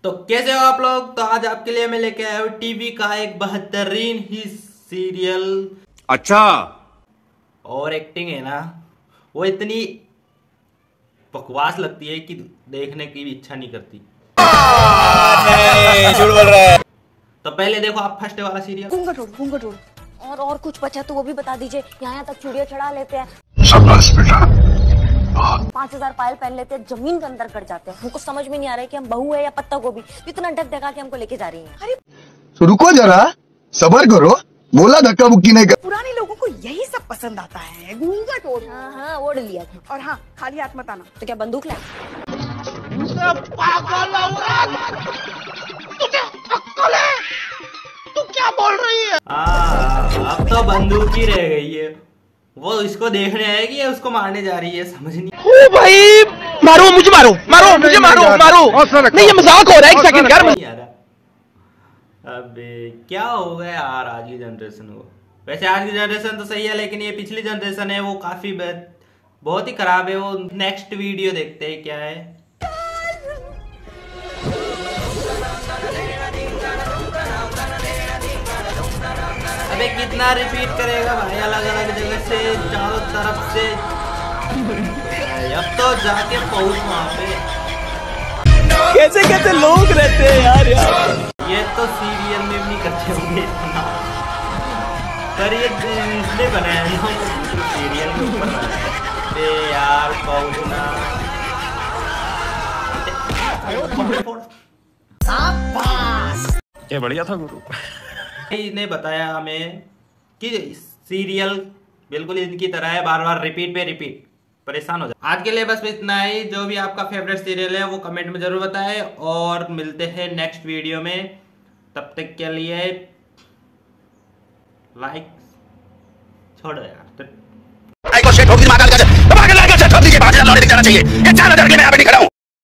तो कैसे हो आप लोग। तो आज आपके लिए मैं लेके आया हूँ टीवी का एक बेहतरीन ही सीरियल। अच्छा। और एक्टिंग है ना, वो इतनी बकवास लगती है कि देखने की भी इच्छा नहीं करती। झूठ बोल रहा है। तो पहले देखो आप फर्स्ट वाला सीरियल। घूंघट उड़। और कुछ बचा तो वो भी बता दीजिए। यहाँ तक चूड़ियां चढ़ा लेते हैं, शाबाश बेटा। 5000 पायल पहन लेते हैं, जमीन के अंदर कट जाते हैं। हमको समझ में नहीं आ रहा है कि हम बहू है या पत्ता गोभी। इतना ढक ढका के हमको लेके जा रही है। अरे तो रुको जरा, सबर करो। बोला धक्का बुक्की नहीं कर। पुराने लोगों को यही सब पसंद आता है, घूंघट ओढ़। हाँ ओढ़ लिया था। और हाँ, खाली हाथ मत आना। तो क्या बंदूक ला? अब तो बंदूक ही रह गई है। वो इसको देखने आएगी या उसको मारने जा रही है, समझ नहीं। ओ भाई, मारो मुझे, मारो मारो मुझे, मारो मारो। नहीं ये मजाक हो रहा है, एक सेकंड यार। अबे क्या हो गया यार आज की जनरेशन को। वैसे आज की जनरेशन तो सही है, लेकिन ये पिछली जनरेशन है वो काफी बहुत ही खराब है। वो नेक्स्ट वीडियो देखते हैं क्या है। अबे कितना रिपीट करेगा भाई, अलग अलग जगह से, चारों तरफ से। अब तो जाके पहुंच वहां पे। कैसे कैसे लोग रहते हैं यार। ये तो सीरियल में भी नहीं करते होंगे इतना, पर ये इसलिए बनाया ना सीरियल के ऊपर बनाया। यार पहुंचना ये बढ़िया था गुरु। ने बताया हमें कि सीरियल बिल्कुल इनकी तरह है, बार बार रिपीट पे रिपीट, परेशान हो जाए। आज के लिए बस इतना ही। जो भी आपका फेवरेट सीरियल है वो कमेंट में जरूर बताएं, और मिलते हैं नेक्स्ट वीडियो में। तब तक के लिए लाइक छोड़ो यार। को शेट ठोक दी, मार के लगा, ठोक दीजिए, बाहर लौटे दिख जाना चाहिए।